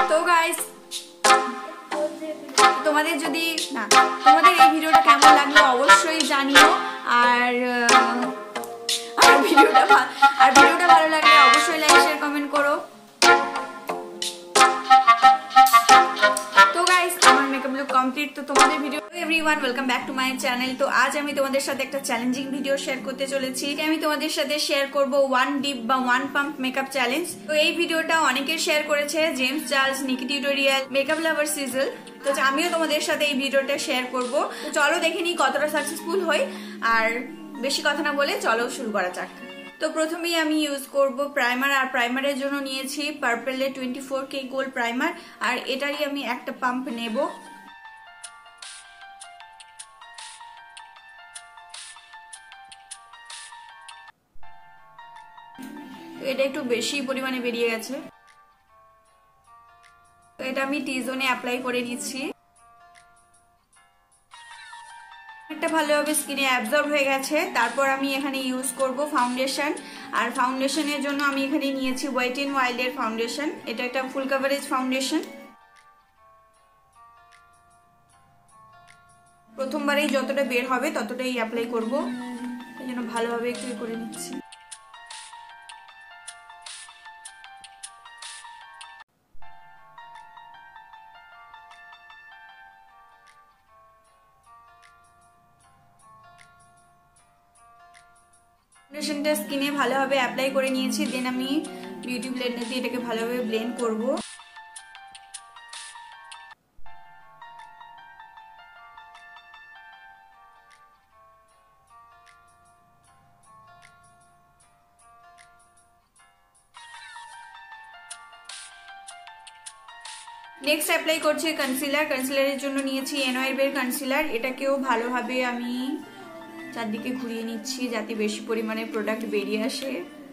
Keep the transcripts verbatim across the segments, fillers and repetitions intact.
তো গাইস তোমাদের যদি না তোমাদের এই ভিডিওটা কেমন লাগলো অবশ্যই জানিও। আর আর ভিডিওটা আর ভিডিওটা ভালো লাগলে অবশ্যই লাইক শেয়ার কমেন্ট করো। তো গাইস আমার মেকআপ লুক কমপ্লিট। তো তোমাদের video everyone welcome back to my channel. তো আজ আমি তোমাদের সাথে একটা চ্যালেঞ্জিং ভিডিও শেয়ার করতে চলেছি। আমি তোমাদের সাথে শেয়ার করব ওয়ান ডিপ বা ওয়ান পাম্প মেকআপ চ্যালেঞ্জ। তো এই ভিডিওটা অনেকে শেয়ার করেছে, James Charles, Nikki tutorial, makeup lover sizzle. তো আমিও তোমাদের সাথে এই ভিডিওটা শেয়ার করব। চলো দেখে নিই কতটা সাকসেসফুল হই। আর বেশি কথা না বলে চলো শুরু করা যাক। তো প্রথমেই আমি ইউজ করব প্রাইমার। আর প্রাইমারের জন্য নিয়েছি পার্পেলের twenty four K gold primer. আর এটারই আমি একটা পাম্প নেব। এটা একটু বেশি পরিমাণে বেরিয়ে গেছে। তো এটা আমি টি জোনে অ্যাপ্লাই করে নিচ্ছি। একটা ভালোভাবে স্কিনে অ্যাবজর্ব হয়ে গেছে। তারপর আমি এখানে ইউজ করব ফাউন্ডেশন। আর ফাউন্ডেশনের জন্য আমি এখানে নিয়েছি ওয়েট এন্ড ওয়াইল্ডের ফাউন্ডেশন। এটা একটা ফুল কভারেজ ফাউন্ডেশন। প্রথমবারেই যতটা বের হবে ততটাই অ্যাপ্লাই করব, এই জন্য ভালোভাবে একটু করে নিচ্ছি। ফাউন্ডেশনটা স্কিনে ভালোভাবে অ্যাপ্লাই করে নিয়েছি। দেন আমি বিউটি ব্লেন্ডার দিয়ে এটাকে ভালোভাবে ব্লেন্ড করব। নেক্সট অ্যাপ্লাই করছি কনসিলার। কনসিলারের জন্য নিয়েছি এনওয়াইবের কনসিলার। এটাকেও ভালোভাবে আমি চারদিকে ঘুরিয়ে নিচ্ছি যাতে বেশি পরিমাণে প্রোডাক্ট বেরিয়ে আসে।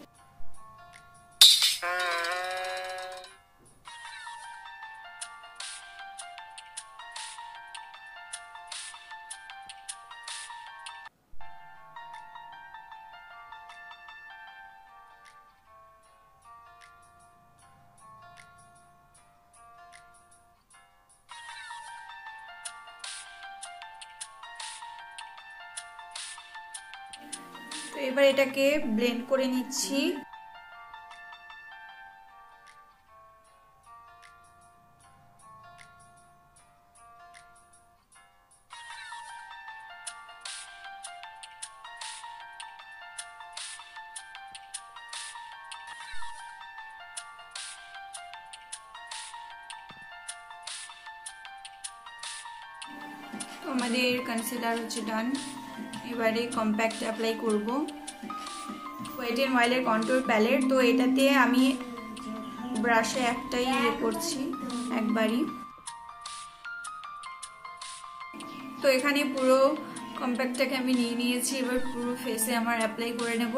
তো এবার এটাকে ব্লেন্ড করে নিচ্ছি। তো আমাদের কনসিলার হচ্ছে ডান। এবারে কম্প্যাক্ট অ্যাপ্লাই করব। ওয়েট এন্ড ওয়াইল্ডের কন্ট্যুর প্যালেট। তো এটাতে আমি ব্রাশে একটাই ইয়ে করছি একবারই। তো এখানে পুরো কম্প্যাক্টটাকে আমি নিয়ে নিয়েছি। এবার পুরো ফেসে আমার অ্যাপ্লাই করে নেব।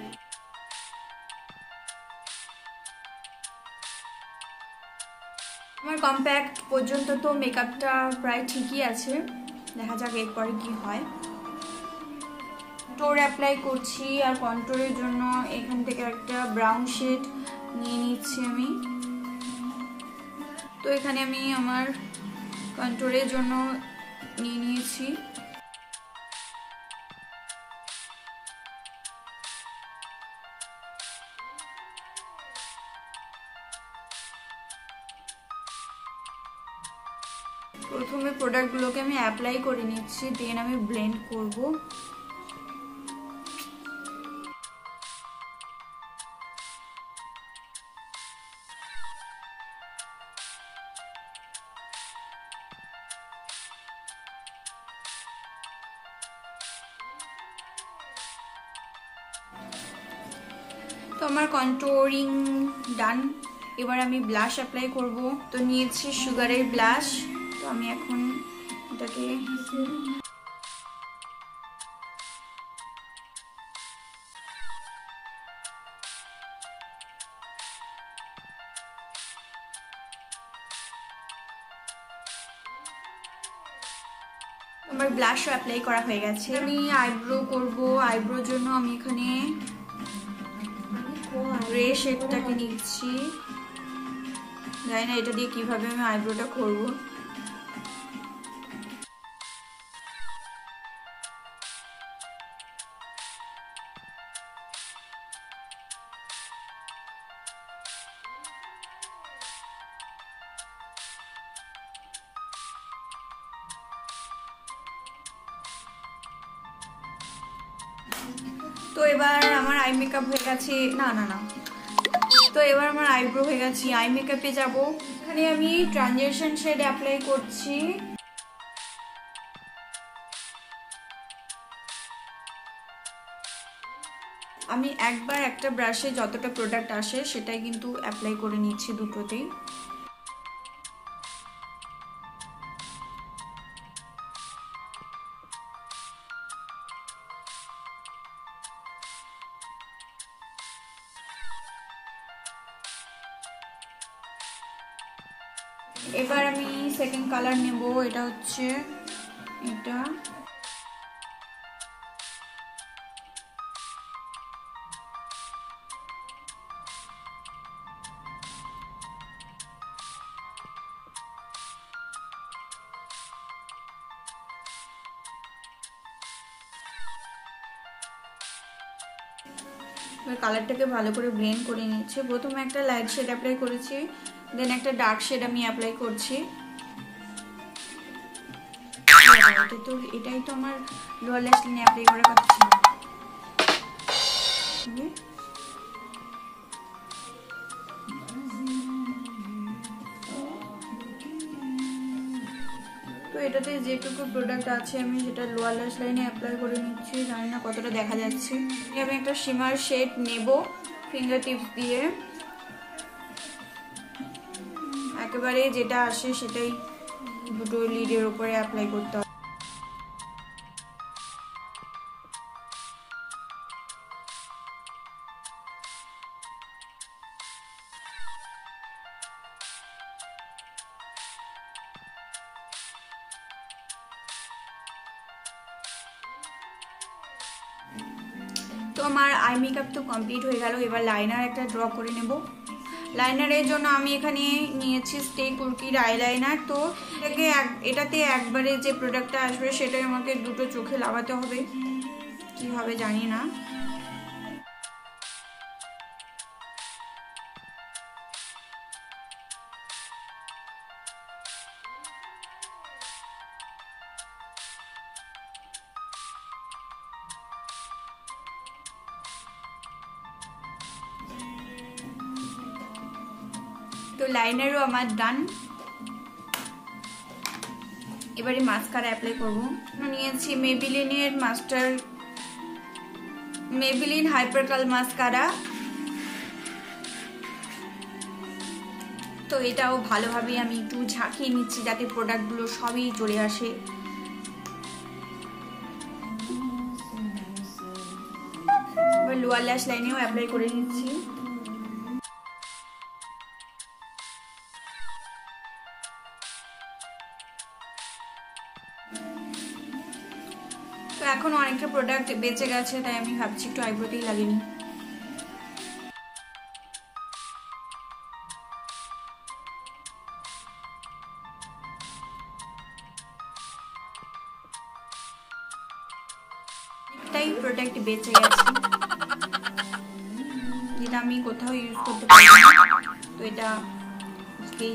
আমার কম্প্যাক্ট পর্যন্ত তো মেকআপটা প্রায় ঠিকই আছে, দেখা যাক এরপরে কি হয়। কন্ট্যুর অ্যাপ্লাই করছি। আর কন্ট্যুরের জন্য এখান থেকে একটা ব্রাউন শেড নিয়ে নিচ্ছি আমি। তো এখানে আমি আমার কন্ট্যুরের জন্য নিয়ে নিয়েছি। প্রথমে প্রোডাক্টগুলোকে আমি অ্যাপ্লাই করে নিচ্ছি, দেন আমি ব্লেন্ড করব। তো আমার কন্ট্যুরিং ডান। এবার আমি ব্লাশ অ্যাপ্লাই করব। তো নিয়েছি সুগারের ব্লাশ। তো আমি এখন এটাকে আমার ব্লাশও অ্যাপ্লাই করা হয়ে গেছে। আমি আইব্রো করব। আইব্রোর জন্য আমি এখানে গ্রে শেডটাকে নিচ্ছি, জানি না এটা দিয়ে কিভাবে আমি আইব্রোটা করব। তো এবার আমার আই মেকআপ হয়ে গেছে, না না না তো এবার আমার আইব্রো হয়ে গেছে, আই মেকআপে যাব। এখানে আমি ট্রানজিশন শেড অ্যাপ্লাই করছি। আমি একবার একটা ব্রাশে যতটা প্রোডাক্ট আসে সেটাই কিন্তু অ্যাপ্লাই করে নিচ্ছি দুটোতেই। এবার আমি সেকেন্ড কালার নেব, এটা হচ্ছে এটা। কালারটাকে ভালো করে ব্লেন্ড করে নিচ্ছি। প্রথমে একটা লাইট শেড অ্যাপ্লাই করেছি, দেন একটা ডার্ক শেড আমি অ্যাপ্লাই করছি। তো এটাই তো আমার লোয়ার ল্যাশ লাইনে অ্যাপ্লাই করার কথা ছিল। তো এটাতে যেটুকু প্রোডাক্ট আছে আমি সেটা লোয়ার ল্যাশ লাইনে অ্যাপ্লাই করে নিচ্ছি। জানি না কতটা দেখা যাচ্ছে। আমি একটা শিমার শেড নেব ফিঙ্গার টিপস দিয়ে, একেবারে যেটা আসে সেটাই দুটো লিডের উপরে অ্যাপ্লাই করতে হবে। তো আমার আই মেকআপ তো কমপ্লিট হয়ে গেল। এবার লাইনার একটা ড্র করে নেব। লাইনারের জন্য আমি এখানে নিয়েছি স্টে কুর্কির আইলাইনার। তো এটাকে এটাতে একবারে যে প্রোডাক্টটা আসবে সেটাই আমাকে দুটো চোখে লাগাতে হবে, কি হবে জানি না। তো লাইনারও আমার ডান। এবারে মাস্কারা অ্যাপ্লাই করব। নিয়েছি মেবিলিনের master Maybelline hyper curl mascara. তো এটাও ভালোভাবে আমি একটু ঝাঁকিয়ে নিচ্ছি যাতে প্রোডাক্টগুলো সবই চলে আসে। এবার লোয়ার ল্যাশ লাইনেও অ্যাপ্লাই করে নিচ্ছি। তো এখন অনেকটা প্রোডাক্ট বেঁচে গেছে, তাই আমি ভাবছি একটু আইব্রোতেই লাগিয়ে নিই। একটাই প্রোডাক্ট বেঁচে গেছে যেটা আমি কোথাও ইউজ করতে পারি না, তো এটা দিই।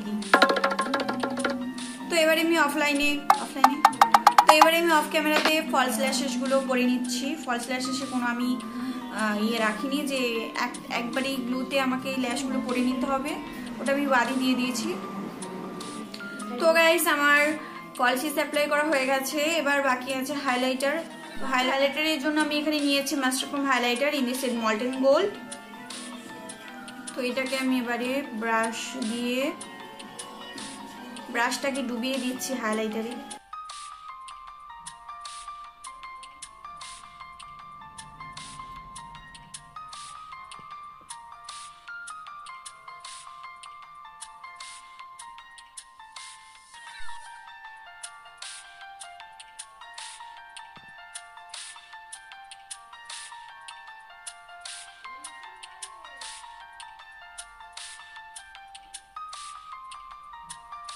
তো এবারে আমি অফলাইনে অফলাইনে তো এবারে আমি অফ ক্যামেরাতে ফলস ল্যাশেসগুলো পরে নিচ্ছি। ফলস ল্যাশেসে কোনো আমি ইয়ে রাখিনি যে এক একবারেই গ্লুতে আমাকে এই ল্যাশগুলো পরে নিতে হবে, ওটা আমি বাদই দিয়ে দিয়েছি। তো গাইস আমার ফলসিস অ্যাপ্লাই করা হয়ে গেছে। এবার বাকি আছে হাইলাইটার। হাইলাইটারের জন্য আমি এখানে নিয়েছি master chrome highlighter in the shade molten gold. তো এটাকে আমি এবারে ব্রাশ দিয়ে ব্রাশটাকে ডুবিয়ে দিচ্ছি হাইলাইটারে।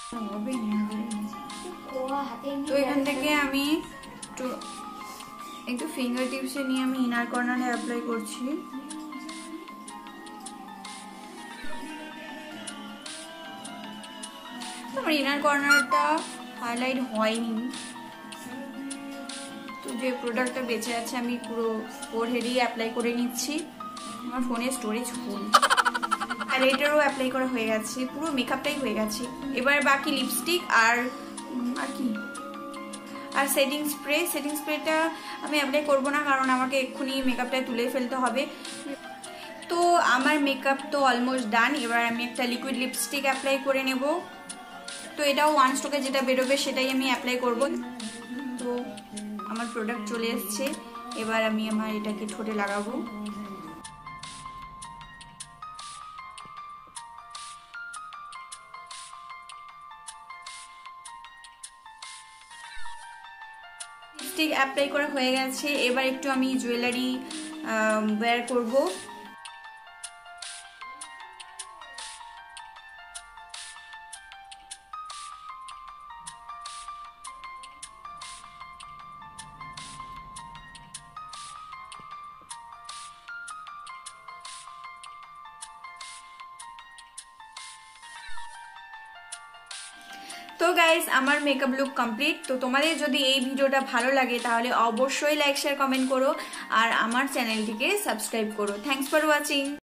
তো এখান থেকে আমি একটু একটু ফিঙ্গার টিপসে নিয়ে আমি ইনার কর্নারে অ্যাপ্লাই করছি। আমার ইনার কর্নারটা হাইলাইট হয়নি, তো যে প্রোডাক্টটা বেঁচে আছে আমি পুরো ফোরহেডে অ্যাপ্লাই করে নিচ্ছি। আমার ফোনের স্টোরেজ ফুল। হাইলাইটারও অ্যাপ্লাই করা হয়ে গেছে, পুরো মেকআপটাই হয়ে গেছে। এবার বাকি লিপস্টিক আর আর কি আর সেটিং স্প্রে। সেটিং স্প্রেটা আমি অ্যাপ্লাই করবো না, কারণ আমাকে এক্ষুনি মেকআপটা তুলে ফেলতে হবে। তো আমার মেকআপ তো অলমোস্ট ডান। এবার আমি একটা লিকুইড লিপস্টিক অ্যাপ্লাই করে নেব। তো এটাও ওয়ান স্ট্রোকে যেটা বেরোবে সেটাই আমি অ্যাপ্লাই করব। তো আমার প্রোডাক্ট চলে এসছে, এবার আমি আমার এটাকে ঠোঁটে লাগাবো। লিপস্টিক অ্যাপ্লাই করা হয়ে গেছে, এবার একটু আমি জুয়েলারি ওয়্যার করব। তো গাইস, আমার মেকআপ লুক কমপ্লিট। তো তোমাদের যদি এই ভিডিওটা ভালো লাগে তাহলে অবশ্যই লাইক শেয়ার কমেন্ট করো আর আমার চ্যানেলটিকে সাবস্ক্রাইব করো। Thanks for watching.